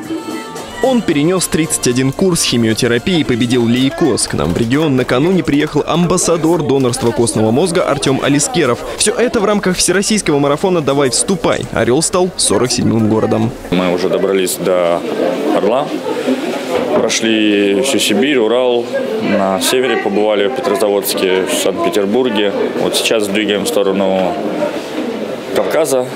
Он перенес 31 курс химиотерапии и победил лейкоз. К нам в регион накануне приехал амбассадор донорства костного мозга Артем Алискеров. Все это в рамках всероссийского марафона «Давай вступай». Орел стал 47-м городом. Мы уже добрались до Орла, прошли всю Сибирь, Урал, на севере побывали в Петрозаводске, в Санкт-Петербурге. Вот сейчас двигаем в сторону Кавказа.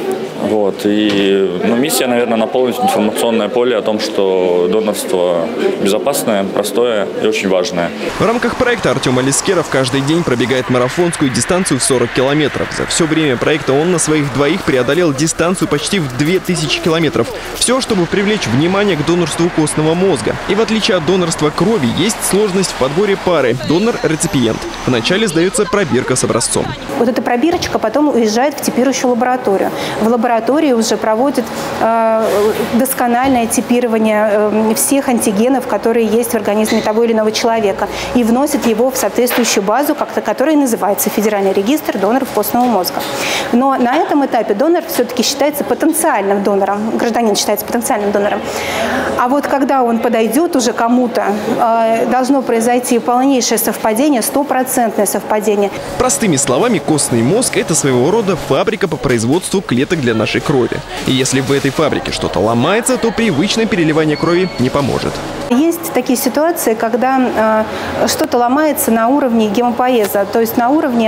Миссия, наверное, наполнить информационное поле о том, что донорство безопасное, простое и очень важное. В рамках проекта Артем Алискеров каждый день пробегает марафонскую дистанцию в 40 километров. За все время проекта он на своих двоих преодолел дистанцию почти в 2000 километров. Все, чтобы привлечь внимание к донорству костного мозга. И в отличие от донорства крови, есть сложность в подборе пары донор-реципиент. Вначале сдается пробирка с образцом. Вот эта пробирочка потом уезжает в типирующую лабораторию. В лаборатории уже проводят доскональное типирование всех антигенов, которые есть в организме того или иного человека, и вносят его в соответствующую базу, которая называется Федеральный регистр доноров костного мозга. Но на этом этапе донор все-таки считается потенциальным донором, гражданин считается потенциальным донором. А вот когда он подойдет уже кому-то, должно произойти полнейшее совпадение, 100% совпадение. Простыми словами, костный мозг – это своего рода фабрика по производству клеток для нашей крови. И если в этой фабрике что-то ломается, то привычное переливание крови не поможет. Есть такие ситуации, когда что-то ломается на уровне гемопоэза, то есть на уровне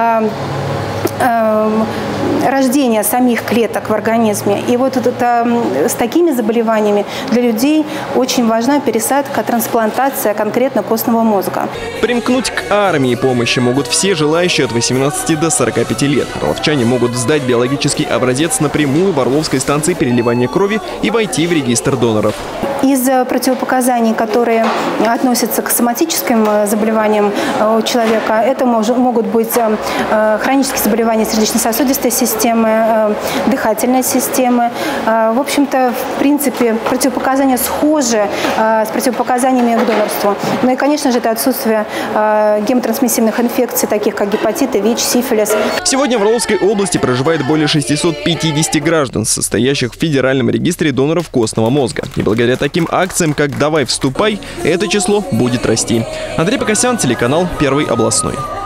рождения самих клеток в организме. И вот с такими заболеваниями для людей очень важна пересадка, трансплантация конкретно костного мозга. Примкнуть к армии помощи могут все желающие от 18 до 45 лет. Орловчане могут сдать биологический образец напрямую в Орловской станции переливания крови и войти в регистр доноров. Из противопоказаний, которые относятся к соматическим заболеваниям у человека, это могут быть хронические заболевания сердечно-сосудистой системы, дыхательной системы. В общем-то, в принципе, противопоказания схожи с противопоказаниями к донорству. Ну и, конечно же, это отсутствие гемотрансмиссивных инфекций, таких как гепатиты, ВИЧ, сифилис. Сегодня в Орловской области проживает более 650 граждан, состоящих в Федеральном регистре доноров костного мозга. И благодаря таким акциям, как «Давай вступай», это число будет расти. Андрей Покосян, телеканал «Первый областной».